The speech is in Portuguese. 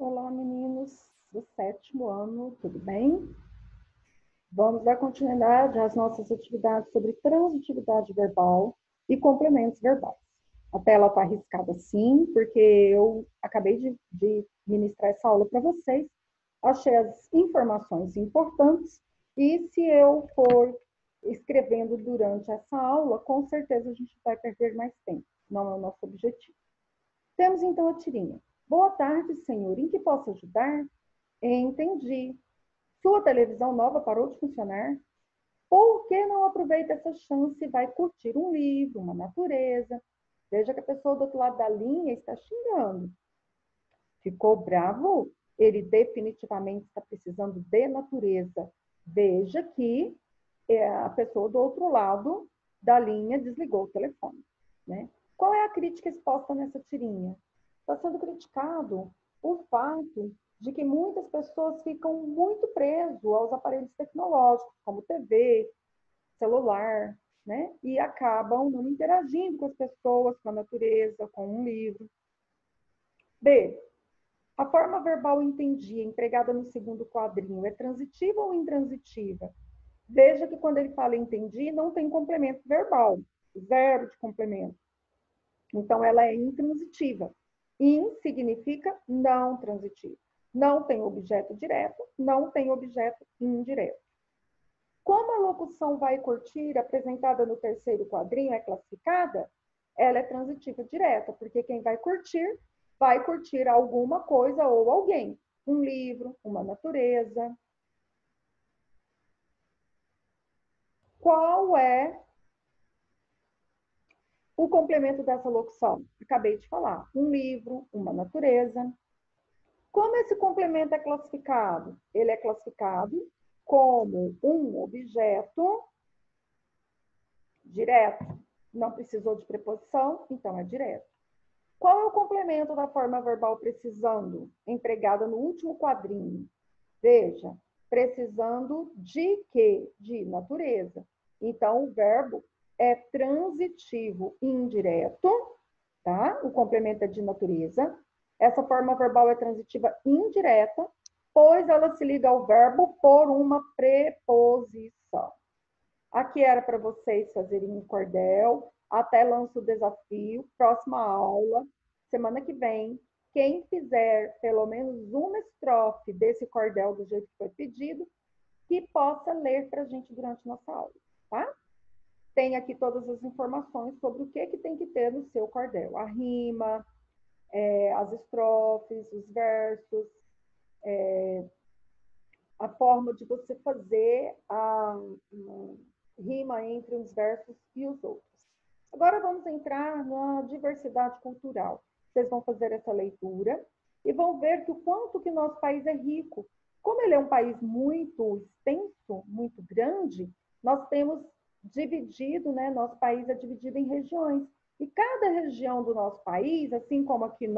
Olá, meninos do 7º ano, tudo bem? Vamos dar continuidade às nossas atividades sobre transitividade verbal e complementos verbais. A tela está arriscada sim, porque eu acabei de ministrar essa aula para vocês, achei as informações importantes e se eu for escrevendo durante essa aula, com certeza a gente vai perder mais tempo, não é o nosso objetivo. Temos então a tirinha. Boa tarde, senhor. Em que posso ajudar? Entendi. Sua televisão nova parou de funcionar? Por que não aproveita essa chance e vai curtir um livro, uma natureza? Veja que a pessoa do outro lado da linha está xingando. Ficou bravo? Ele definitivamente está precisando de natureza. Veja que a pessoa do outro lado da linha desligou o telefone, né? Qual é a crítica exposta nessa tirinha? Está sendo criticado o fato de que muitas pessoas ficam muito presas aos aparelhos tecnológicos, como TV, celular, né? E acabam não interagindo com as pessoas, com a natureza, com um livro. B. A forma verbal entendi, empregada no segundo quadrinho, é transitiva ou intransitiva? Veja que quando ele fala entendi, não tem complemento verbal, zero de complemento. Então, ela é intransitiva. In significa não transitivo. Não tem objeto direto, não tem objeto indireto. Como a locução vai curtir, apresentada no terceiro quadrinho, é classificada, ela é transitiva direta, porque quem vai curtir alguma coisa ou alguém. Um livro, uma natureza. Qual é o complemento dessa locução? Acabei de falar. Um livro, uma natureza. Como esse complemento é classificado? Ele é classificado como um objeto direto. Não precisou de preposição, então é direto. Qual é o complemento da forma verbal precisando, empregada no último quadrinho? Veja, precisando de quê? De natureza. Então, o verbo é transitivo indireto, tá? O complemento é de natureza. Essa forma verbal é transitiva indireta, pois ela se liga ao verbo por uma preposição. Aqui era para vocês fazerem um cordel. Até lanço o desafio. Próxima aula, semana que vem. Quem fizer pelo menos uma estrofe desse cordel do jeito que foi pedido, que possa ler para a gente durante nossa aula, tá? Tem aqui todas as informações sobre o que tem que ter no seu cordel. A rima, as estrofes, os versos, a forma de você fazer a rima entre uns versos e os outros. Agora vamos entrar na diversidade cultural. Vocês vão fazer essa leitura e vão ver que o quanto que nosso país é rico. Como ele é um país muito extenso, muito grande, nós temos dividido, né? Nosso país é dividido em regiões. E cada região do nosso país, assim como aqui